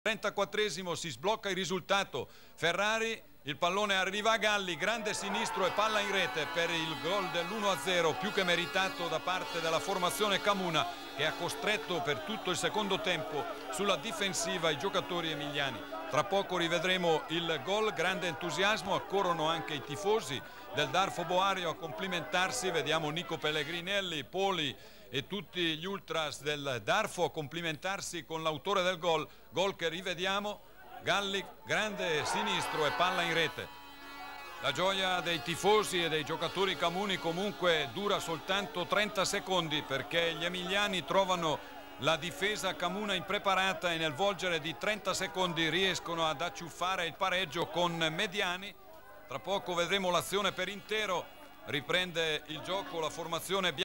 34esimo si sblocca il risultato, Ferrari, il pallone arriva a Galli, grande sinistro e palla in rete per il gol dell'1-0 più che meritato da parte della formazione Camuna, che ha costretto per tutto il secondo tempo sulla difensiva i giocatori emiliani. Tra poco rivedremo il gol, grande entusiasmo, accorrono anche i tifosi del Darfo Boario a complimentarsi, vediamo Nico Pellegrinelli, Poli e tutti gli ultras del Darfo a complimentarsi con l'autore del gol, gol che rivediamo, Galli, grande sinistro e palla in rete. La gioia dei tifosi e dei giocatori camuni comunque dura soltanto 30 secondi perché gli emiliani trovano la difesa camuna impreparata e nel volgere di 30 secondi riescono ad acciuffare il pareggio con Mediani. Tra poco vedremo l'azione per intero, riprende il gioco la formazione bianca.